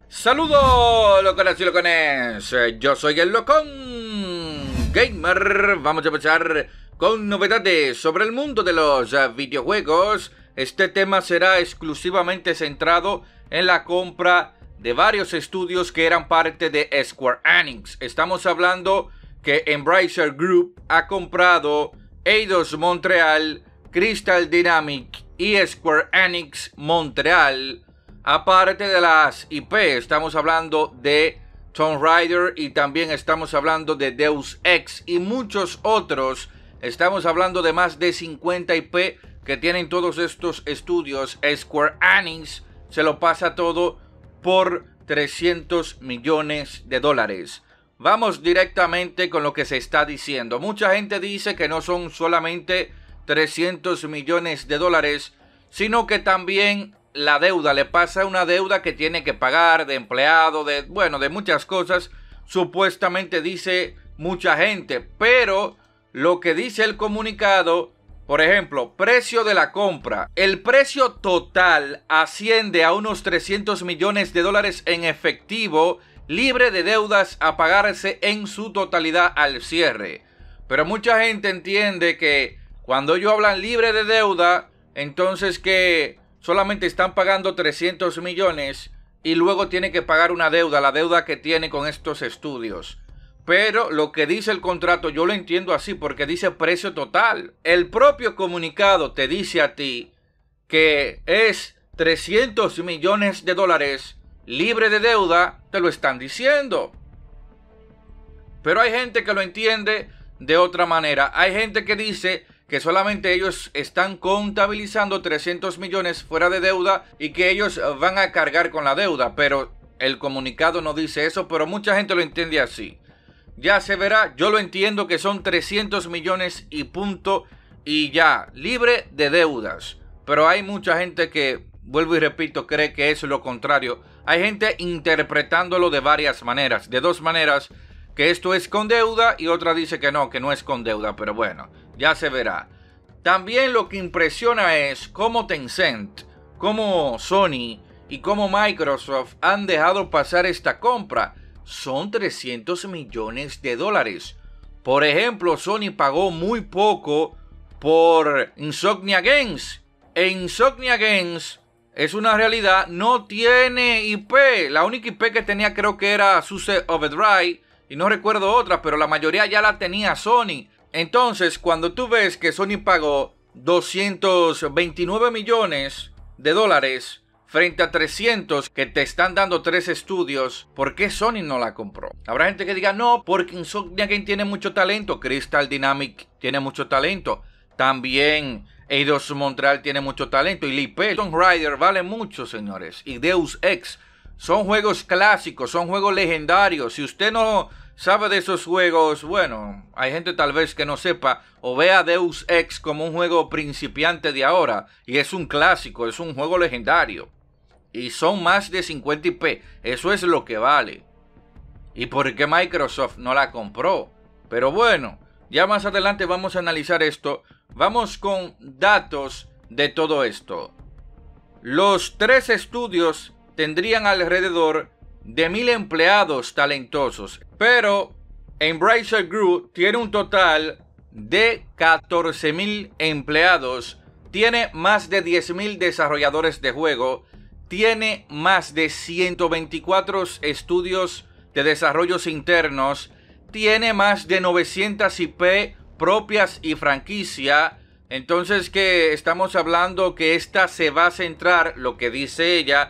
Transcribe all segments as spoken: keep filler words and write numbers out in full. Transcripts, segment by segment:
Saludos, locones y locones. Yo soy el Locón Gamer. Vamos a empezar con novedades sobre el mundo de los videojuegos. Este tema será exclusivamente centrado en la compra de varios estudios que eran parte de Square Enix. Estamos hablando que Embracer Group ha comprado Eidos Montreal, Crystal Dynamics y Square Enix Montreal. Aparte de las I P, estamos hablando de Tomb Raider y también estamos hablando de Deus Ex y muchos otros. Estamos hablando de más de cincuenta I P que tienen todos estos estudios. Square Enix se lo pasa todo por trescientos millones de dólares. Vamos directamente con lo que se está diciendo. Mucha gente dice que no son solamente trescientos millones de dólares, sino que también la deuda, le pasa una deuda que tiene que pagar de empleado, de, bueno, de muchas cosas, supuestamente dice mucha gente. Pero lo que dice el comunicado, por ejemplo, precio de la compra. El precio total asciende a unos trescientos millones de dólares en efectivo, libre de deudas a pagarse en su totalidad al cierre. Pero mucha gente entiende que cuando ellos hablan libre de deuda, entonces que solamente están pagando trescientos millones y luego tiene que pagar una deuda, la deuda que tiene con estos estudios. Pero lo que dice el contrato yo lo entiendo así, porque dice precio total. El propio comunicado te dice a ti que es trescientos millones de dólares libre de deuda, te lo están diciendo. Pero hay gente que lo entiende de otra manera. Hay gente que dice que solamente ellos están contabilizando trescientos millones fuera de deuda y que ellos van a cargar con la deuda. Pero el comunicado no dice eso, pero mucha gente lo entiende así. Ya se verá, yo lo entiendo que son trescientos millones y punto y ya, libre de deudas. Pero hay mucha gente que, vuelvo y repito, cree que es lo contrario. Hay gente interpretándolo de varias maneras, de dos maneras, que esto es con deuda y otra dice que no, que no es con deuda, pero bueno, ya se verá. También lo que impresiona es cómo Tencent, cómo Sony y cómo Microsoft han dejado pasar esta compra. Son trescientos millones de dólares. Por ejemplo, Sony pagó muy poco por Insomnia Games. E Insomnia Games es una realidad, no tiene I P. La única I P que tenía creo que era Sunset Overdrive y no recuerdo otra, pero la mayoría ya la tenía Sony. Entonces, cuando tú ves que Sony pagó doscientos veintinueve millones de dólares frente a trescientos que te están dando tres estudios, ¿por qué Sony no la compró? Habrá gente que diga, no, porque Insomnia Game tiene mucho talento, Crystal Dynamics tiene mucho talento, también Eidos Montreal tiene mucho talento, y la I P Tomb Raider vale mucho, señores, y Deus Ex. Son juegos clásicos, son juegos legendarios. Si usted no sabe de esos juegos, bueno, hay gente tal vez que no sepa o vea Deus Ex como un juego principiante de ahora, y es un clásico, es un juego legendario. Y son más de cincuenta I P. Eso es lo que vale. ¿Y por qué Microsoft no la compró? Pero bueno, ya más adelante vamos a analizar esto. Vamos con datos de todo esto. Los tres estudios tendrían alrededor de mil empleados talentosos. Pero Embracer Group tiene un total de catorce mil empleados. Tiene más de diez mil desarrolladores de juego. Tiene más de ciento veinticuatro estudios de desarrollos internos. Tiene más de novecientas I P propias y franquicia. Entonces que estamos hablando que esta se va a centrar, lo que dice ella,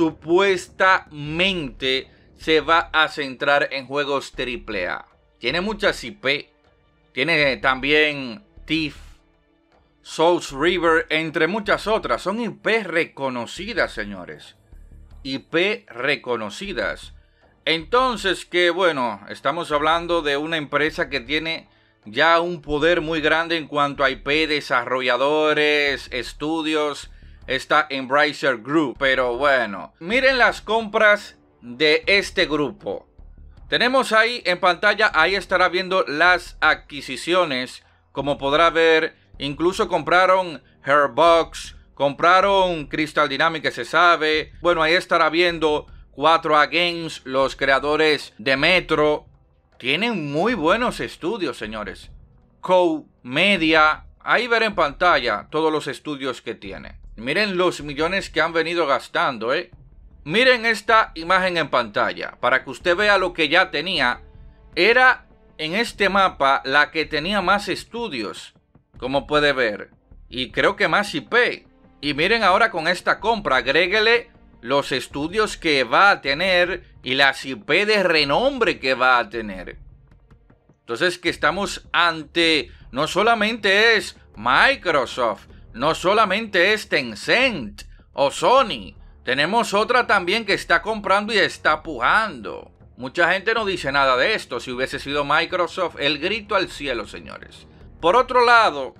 supuestamente se va a centrar en juegos triple A. Tiene muchas I P. Tiene también Thief, Souls River, entre muchas otras. Son I P reconocidas, señores. I P reconocidas. Entonces que bueno, estamos hablando de una empresa que tiene ya un poder muy grande en cuanto a I P, desarrolladores, estudios. Está Embracer Group. Pero bueno, miren las compras de este grupo. Tenemos ahí en pantalla, ahí estará viendo las adquisiciones. Como podrá ver, incluso compraron Herbox, compraron Crystal Dynamics, que se sabe. Bueno, ahí estará viendo cuatro A Games, los creadores de Metro, tienen muy buenos estudios, señores. Koch Media, ahí ver en pantalla todos los estudios que tiene. Miren los millones que han venido gastando, ¿eh? Miren esta imagen en pantalla, para que usted vea lo que ya tenía. Era en este mapa la que tenía más estudios, como puede ver. Y creo que más I P. Y miren ahora con esta compra, agréguele los estudios que va a tener y las I P de renombre que va a tener. Entonces que estamos ante, no solamente es Microsoft, no solamente es Tencent o Sony, tenemos otra también que está comprando y está pujando. Mucha gente no dice nada de esto. Si hubiese sido Microsoft, el grito al cielo, señores. Por otro lado,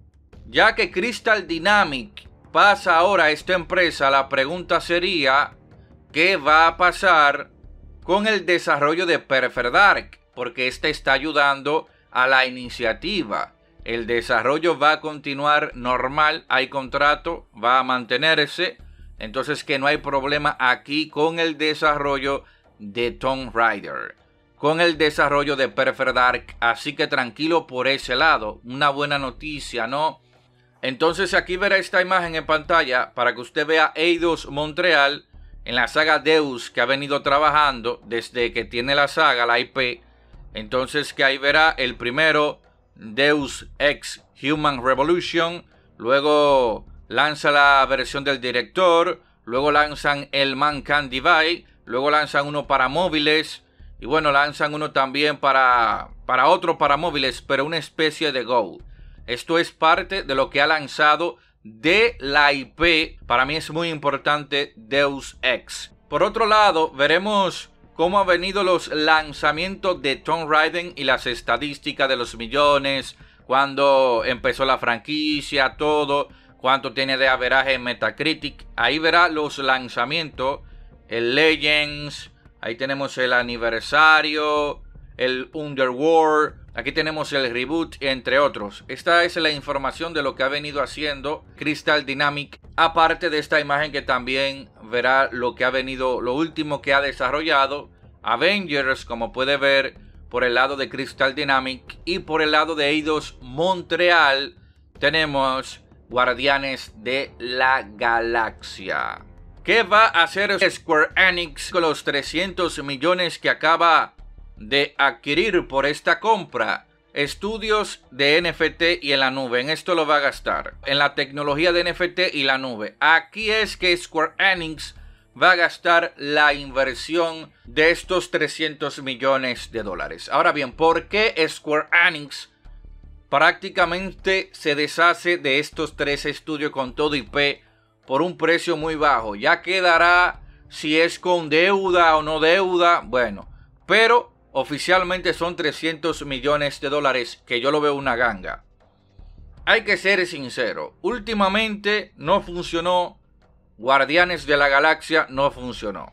ya que Crystal Dynamics pasa ahora a esta empresa, la pregunta sería, ¿qué va a pasar con el desarrollo de Perfect Dark? Porque este está ayudando a la iniciativa. El desarrollo va a continuar normal, hay contrato, va a mantenerse. Entonces que no hay problema aquí con el desarrollo de Tomb Raider, con el desarrollo de Perfect Dark. Así que tranquilo por ese lado. Una buena noticia, ¿no? Entonces aquí verá esta imagen en pantalla para que usted vea Eidos Montreal en la saga Deus que ha venido trabajando desde que tiene la saga, la I P. Entonces que ahí verá el primero, Deus Ex Human Revolution. Luego lanza la versión del director. Luego lanzan el Mankind Divide. Luego lanzan uno para móviles. Y bueno, lanzan uno también para, para otro para móviles, pero una especie de Go. Esto es parte de lo que ha lanzado de la I P. Para mí es muy importante Deus Ex. Por otro lado, veremos cómo han venido los lanzamientos de Tomb Raider y las estadísticas de los millones. Cuando empezó la franquicia, todo. Cuánto tiene de averaje en Metacritic. Ahí verá los lanzamientos. El Legends. Ahí tenemos el aniversario. El Underworld. Aquí tenemos el reboot, entre otros. Esta es la información de lo que ha venido haciendo Crystal Dynamics. Aparte de esta imagen que también verá lo que ha venido, lo último que ha desarrollado. Avengers, como puede ver por el lado de Crystal Dynamics. Y por el lado de Eidos Montreal tenemos Guardianes de la Galaxia. ¿Qué va a hacer Square Enix con los trescientos millones que acaba de adquirir por esta compra? Estudios de N F T y en la nube. En esto lo va a gastar. En la tecnología de N F T y la nube. Aquí es que Square Enix va a gastar la inversión de estos trescientos millones de dólares. Ahora bien, ¿por qué Square Enix prácticamente se deshace de estos tres estudios con todo I P por un precio muy bajo? Ya quedará si es con deuda o no deuda. Bueno, pero oficialmente son trescientos millones de dólares, que yo lo veo una ganga. Hay que ser sincero, últimamente no funcionó. Guardianes de la Galaxia no funcionó.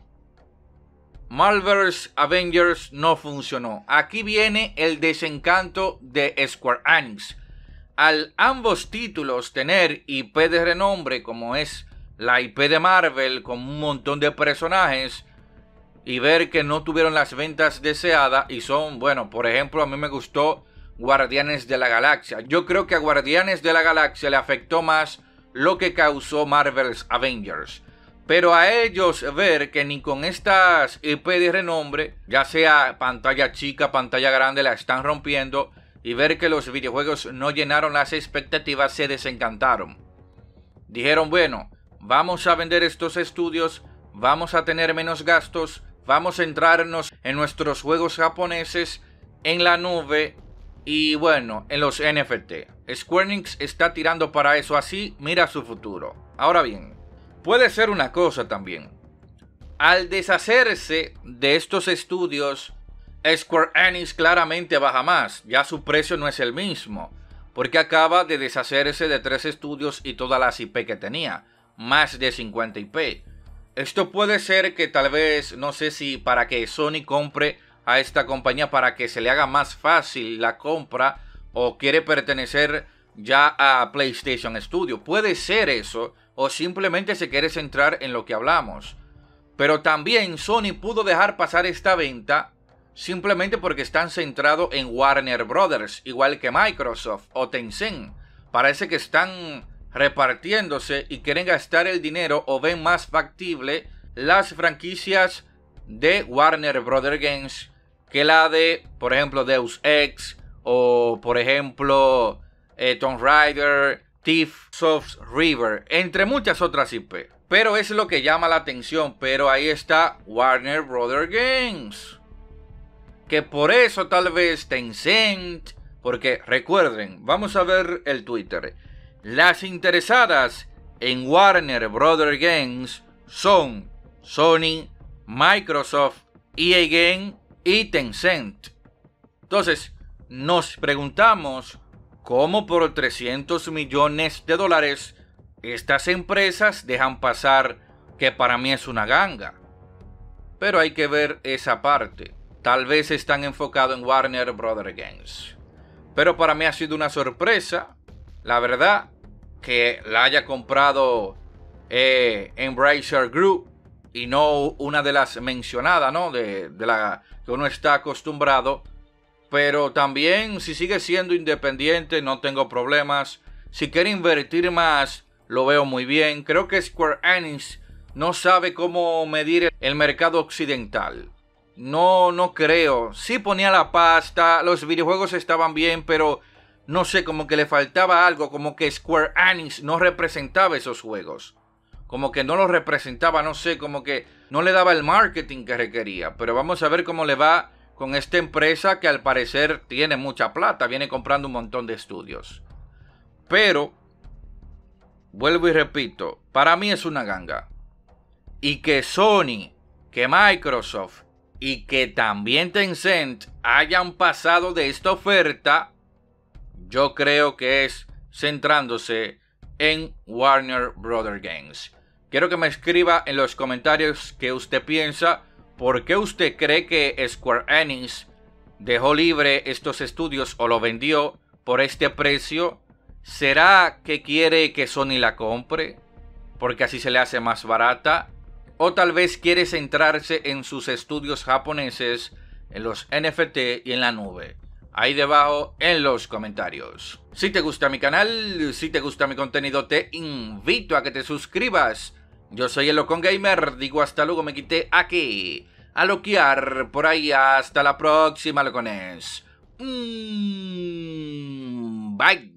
Marvel's Avengers no funcionó. Aquí viene el desencanto de Square Enix. Al ambos títulos tener I P de renombre, como es la I P de Marvel, con un montón de personajes, y ver que no tuvieron las ventas deseadas, y son, bueno, por ejemplo, a mí me gustó Guardianes de la Galaxia. Yo creo que a Guardianes de la Galaxia le afectó más lo que causó Marvel's Avengers. Pero a ellos ver que ni con estas I P de renombre, ya sea pantalla chica, pantalla grande, la están rompiendo, y ver que los videojuegos no llenaron las expectativas, se desencantaron. Dijeron, bueno, vamos a vender estos estudios, vamos a tener menos gastos, vamos a centrarnos en nuestros juegos japoneses, en la nube y bueno, en los N F T. Square Enix está tirando para eso, así mira su futuro. Ahora bien, puede ser una cosa también. Al deshacerse de estos estudios, Square Enix claramente baja más. Ya su precio no es el mismo, porque acaba de deshacerse de tres estudios y todas las I P que tenía. Más de cincuenta I P. Esto puede ser que tal vez, no sé si para que Sony compre a esta compañía para que se le haga más fácil la compra, o quiere pertenecer ya a PlayStation Studio. Puede ser eso, o simplemente se quiere centrar en lo que hablamos. Pero también Sony pudo dejar pasar esta venta simplemente porque están centrados en Warner Brothers, igual que Microsoft o Tencent. Parece que están repartiéndose y quieren gastar el dinero o ven más factible las franquicias de Warner Brothers Games que la de, por ejemplo, Deus Ex o, por ejemplo, eh, Tomb Raider, Thief of River, entre muchas otras I P. Pero es lo que llama la atención. Pero ahí está Warner Brothers Games, que por eso tal vez Tencent, porque recuerden, vamos a ver el Twitter. Las interesadas en Warner Brothers Games son Sony, Microsoft, E A Game y Tencent. Entonces, nos preguntamos cómo por trescientos millones de dólares estas empresas dejan pasar, que para mí es una ganga. Pero hay que ver esa parte. Tal vez están enfocados en Warner Brothers Games. Pero para mí ha sido una sorpresa, la verdad, que la haya comprado eh, Embracer Group y no una de las mencionadas, ¿no? De, de la que uno está acostumbrado. Pero también, si sigue siendo independiente, no tengo problemas. Si quiere invertir más, lo veo muy bien. Creo que Square Enix no sabe cómo medir el mercado occidental. No, no creo. Sí ponía la pasta, los videojuegos estaban bien, pero no sé, como que le faltaba algo, como que Square Enix no representaba esos juegos. Como que no los representaba, no sé, como que no le daba el marketing que requería. Pero vamos a ver cómo le va con esta empresa que al parecer tiene mucha plata, viene comprando un montón de estudios. Pero, vuelvo y repito, para mí es una ganga. Y que Sony, que Microsoft y que también Tencent hayan pasado de esta oferta, yo creo que es centrándose en Warner Brothers Games. Quiero que me escriba en los comentarios qué usted piensa. ¿Por qué usted cree que Square Enix dejó libre estos estudios o lo vendió por este precio? ¿Será que quiere que Sony la compre porque así se le hace más barata? ¿O tal vez quiere centrarse en sus estudios japoneses, en los N F T y en la nube? Ahí debajo en los comentarios. Si te gusta mi canal, si te gusta mi contenido, te invito a que te suscribas. Yo soy el Locón Gamer, digo hasta luego, me quité aquí a loquear por ahí. Hasta la próxima, locones. Mm, bye.